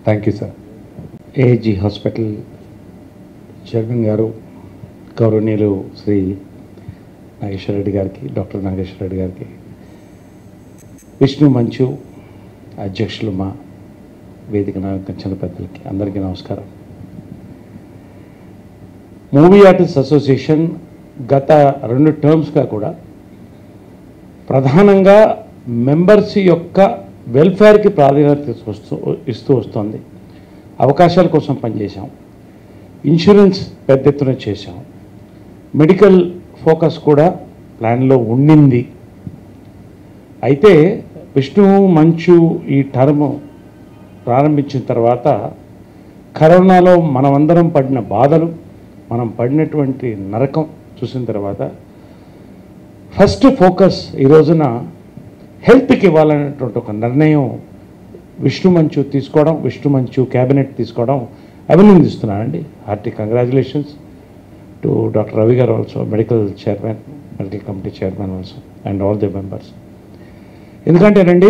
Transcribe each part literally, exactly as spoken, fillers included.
Thank you sir. AG hospital chairman గారు గౌరవనీయులు శ్రీ నాగేశ్వర రెడ్డి గారికి, డాక్టర్ నాగేశ్వర రెడ్డి గారికి, విష్ణు మంచు అధ్యక్షులు మా వేదిక చిన్న పెద్దలకి అందరికీ నమస్కారం. మూవీ ఆర్టిస్ట్ అసోసియేషన్ గత రెండు టర్మ్స్గా కూడా ప్రధానంగా మెంబర్స్ యొక్క వెల్ఫేర్కి ప్రాధాన్యత వస్తూ ఇస్తూ వస్తుంది. అవకాశాల కోసం పనిచేసాం, ఇన్సూరెన్స్ పెద్ద ఎత్తున చేసాం, మెడికల్ ఫోకస్ కూడా ప్లాన్లో ఉండింది. అయితే విష్ణు మంచు ఈ టర్మ్ ప్రారంభించిన తర్వాత కరోనాలో మనమందరం పడిన బాధలు, మనం పడినటువంటి నరకం చూసిన తర్వాత ఫస్ట్ ఫోకస్ ఈ రోజున హెల్త్కి ఇవ్వాలనేటువంటి ఒక నిర్ణయం విష్ణు మంచు తీసుకోవడం, విష్ణు మంచు క్యాబినెట్ తీసుకోవడం అభినందిస్తున్నానండి. Hearty congratulations to doctor Ravi గారు also, medical chairman, medical committee chairman also, and all the members. ఎందుకంటేనండి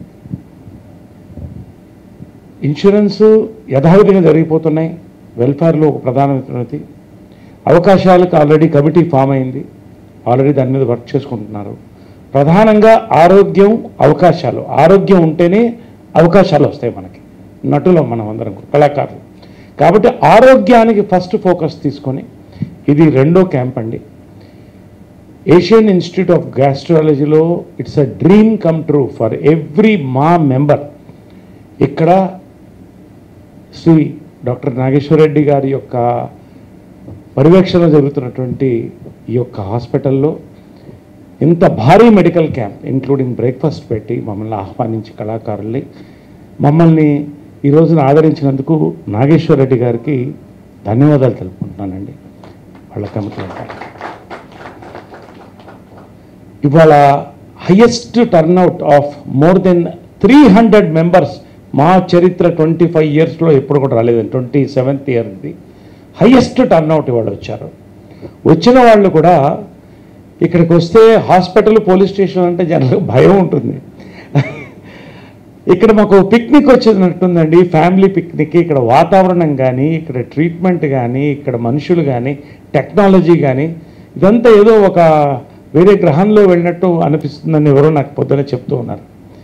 ఇన్సూరెన్స్ యథావిధిగా జరిగిపోతున్నాయి, వెల్ఫేర్లో ఒక ప్రధానమైనది, అవకాశాలకు ఆల్రెడీ కమిటీ ఫామ్ అయింది, ఆల్రెడీ దాని మీద వర్క్ చేసుకుంటున్నారు. ప్రధానంగా ఆరోగ్యం, అవకాశాలు. ఆరోగ్యం ఉంటేనే అవకాశాలు వస్తాయి మనకి, నటులం మనం అందరం కళాకారులు. కాబట్టి ఆరోగ్యానికి ఫస్ట్ ఫోకస్ తీసుకొని ఇది రెండో క్యాంప్ అండి. ఏషియన్ ఇన్స్టిట్యూట్ ఆఫ్ గ్యాస్ట్రాలజీలో it's a dream come true for every మా మెంబర్. ఇక్కడ శ్రీ డాక్టర్ నాగేశ్వర రెడ్డి గారి యొక్క పర్యవేక్షణ జరుగుతున్నటువంటి ఈ యొక్క హాస్పిటల్లో ఇంత భారీ మెడికల్ క్యాంప్ ఇంక్లూడింగ్ బ్రేక్ఫాస్ట్ పెట్టి మమ్మల్ని ఆహ్వానించి కళాకారుల్ని మమ్మల్ని ఈ రోజున ఆదరించినందుకు నాగేశ్వర రెడ్డి గారికి ధన్యవాదాలు తెలుపుకుంటున్నానండి. వాళ్ళ కమిటీ ఇవాళ highest turnout of more than three hundred members మా చరిత్ర ట్వంటీ ఫైవ్ ఇయర్స్లో ఎప్పుడు కూడా రాలేదండి. ట్వంటీ సెవెంత్ ఇయర్ ఇది హయ్యెస్ట్ టర్న్అవుట్ ఇవాళ వచ్చారు. వచ్చిన వాళ్ళు కూడా ఇక్కడికి వస్తే హాస్పిటల్, పోలీస్ స్టేషన్ అంటే జనరల్గా భయం ఉంటుంది. ఇక్కడ మాకు పిక్నిక్ వచ్చినట్టుందండి, ఫ్యామిలీ పిక్నిక్. ఇక్కడ వాతావరణం కానీ, ఇక్కడ ట్రీట్మెంట్ కానీ, ఇక్కడ మనుషులు కానీ, టెక్నాలజీ కానీ, ఇదంతా ఏదో ఒక వేరే గ్రహంలో వెళ్ళినట్టు అనిపిస్తుందని ఎవరో నాకు పొద్దున చెప్తూ ఉన్నారు.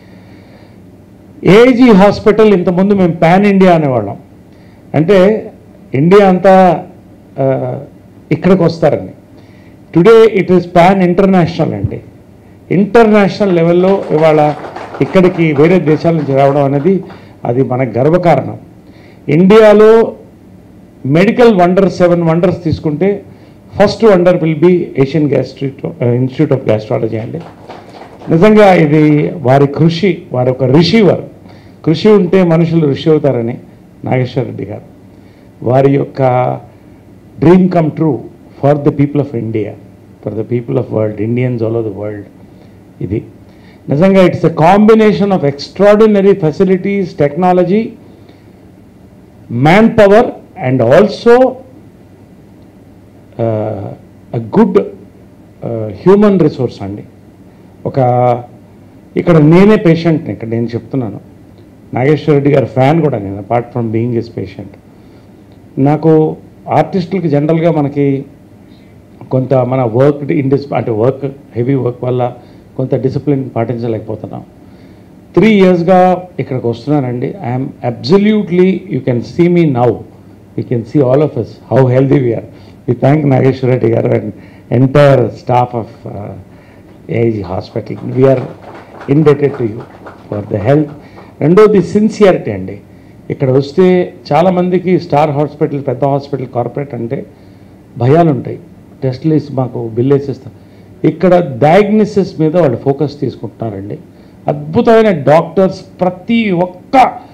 ఏజీ హాస్పిటల్ ఇంతకుముందు మేము పాన్ ఇండియా అనేవాళ్ళం, అంటే ఇండియా అంతా ఇక్కడికి వస్తారని. Today it is pan international అండి. ఇంటర్నేషనల్ లెవెల్లో ఇవాళ ఇక్కడికి వేరే దేశాల నుంచి రావడం అనేది అది మనకు గర్వకారణం. ఇండియాలో మెడికల్ వండర్ సెవెన్ వండర్స్ తీసుకుంటే first wonder will be Asian gastric institute of gastrology అండి. నిజంగా ఇది వారి కృషి, వారి ఒక ఋషి. వారు కృషి ఉంటే మనుషులు ఋషి అవుతారని నాగేశ్వర రెడ్డి గారు వారి యొక్క dream come true for the people of India, for the people of world, Indians all over the world. ఇది నిజంగా it's a combination of extraordinary facilities, technology, man power and also a good human resource అండి. ఒక ఇక్కడ నేనే పేషెంట్ని, ఇక్కడ నేను చెప్తున్నాను, నాగేశ్వర రెడ్డి గారి ఫ్యాన్ కూడా నేను, apart from being as patient. నాకు ఆర్టిస్టులకి జనరల్గా మనకి కొంత మన వర్క్ ఇండిస్ అంటే వర్క్ హెవీ వర్క్ వల్ల కొంత డిసిప్లిన్ పాటించలేకపోతున్నాం. త్రీ ఇయర్స్గా ఇక్కడికి వస్తున్నానండి. I'm absolutely, you can see me now, you can see all of us how healthy we're. We thank Nageshwara Reddy గారు and entire staff of AG hospital. We're indebted to you for the health. రెండోది sincerity అండి. ఇక్కడ వస్తే చాలామందికి star hospital, పెద్ద hospital, corporate అంటే భయాలు ఉంటాయి. టెస్ట్లు వేసి మాకు బిల్ వేసేస్తాం. ఇక్కడ డయాగ్నోసిస్ మీద వాళ్ళు ఫోకస్ తీసుకుంటున్నారండి. అద్భుతమైన డాక్టర్స్ ప్రతి ఒక్క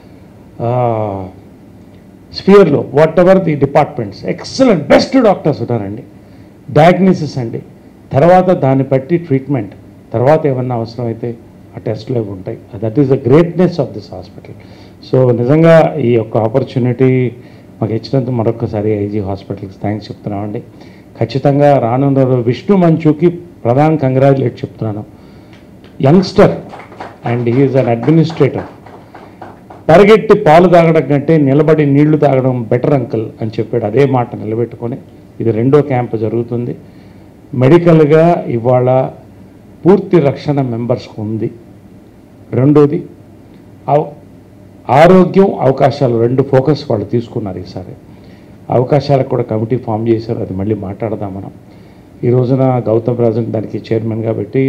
స్ఫియర్లో, whatever the departments, excellent best doctors ఉన్నారండి. డయాగ్నోసిస్ అండి, తర్వాత దాన్ని బట్టి ట్రీట్మెంట్, తర్వాత ఏమన్నా అవసరం అయితే ఆ టెస్ట్లు అవి ఉంటాయి. That is the greatness of this hospital. So నిజంగా ఈ యొక్క ఆపర్చునిటీ మాకు ఇచ్చినందుకు మరొకసారి ఐజీ హాస్పిటల్కి థ్యాంక్స్ చెప్తున్నామండి. ఖచ్చితంగా రానున్న విష్ణు మంచుకి ప్రధాన కంగ్రాచులేట్ చెప్తున్నాను. Youngster and he is an administrator. పరిగెట్టి పాలు తాగడం కంటే నిలబడి నీళ్లు తాగడం బెటర్ అంకుల్ అని చెప్పాడు. అదే మాట నిలబెట్టుకొని ఇది రెండో క్యాంపు జరుగుతుంది. మెడికల్గా ఇవాళ పూర్తి రక్షణ మెంబర్స్కు ఉంది. రెండోది ఆరోగ్యం, అవకాశాలు రెండు ఫోకస్ వాళ్ళు తీసుకున్నారు. ఈసారి అవకాశాలకు కూడా కమిటీ ఫామ్ చేశారు. అది మళ్ళీ మాట్లాడదాం మనం. ఈ రోజున గౌతమ్ రాజన్ దానికి చైర్మన్గా పెట్టి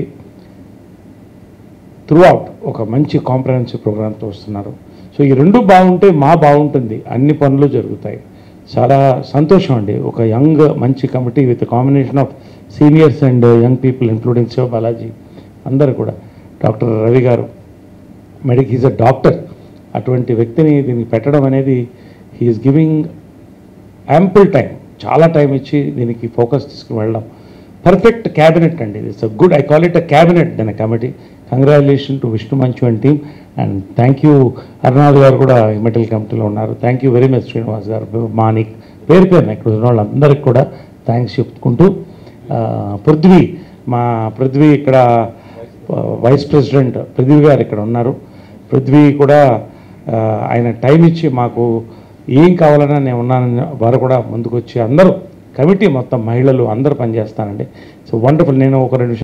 త్రూ అవుట్ ఒక మంచి కాంప్రహెన్సివ్ ప్రోగ్రామ్తో వస్తున్నారు. సో ఈ రెండు బాగుంటే మా బాగుంటుంది, అన్ని పనులు జరుగుతాయి. చాలా సంతోషం అండి. ఒక యంగ్ మంచి committee with combination of seniors and young people including Shiva Balaji అందరూ కూడా. డాక్టర్ రవి గారు మెడిక్ ఈజ్ అ డాక్టర్. అటువంటి వ్యక్తిని దీనికి పెట్టడం అనేది హీఈస్ గివింగ్ యాంపుల్ టైం, చాలా టైం ఇచ్చి దీనికి ఫోకస్ తీసుకుని వెళ్ళడం. పర్ఫెక్ట్ క్యాబినెట్ అండి. It's a good, I call it a cabinet than a committee. Congratulation to Vishnu Manchu and team. And thank you Arunath గారు కూడా మెడికల్ కమిటీలో ఉన్నారు. Thank you very much Srinivas గారు, మానిక్, పేరు పేరున ఇక్కడ ఉన్న వాళ్ళందరికీ కూడా థ్యాంక్స్ చెప్పుకుంటూ, పృథ్వీ మా పృథ్వీ ఇక్కడ వైస్ ప్రెసిడెంట్ పృథ్వీ గారు ఇక్కడ ఉన్నారు. పృథ్వీ కూడా ఆయన టైం ఇచ్చి మాకు ఏం కావాలన్నా నేను ఉన్నానని వారు కూడా ముందుకు వచ్చి అందరూ కమిటీ మొత్తం మహిళలు అందరూ పనిచేస్తానండి. So wonderful. నేను ఒక రెండు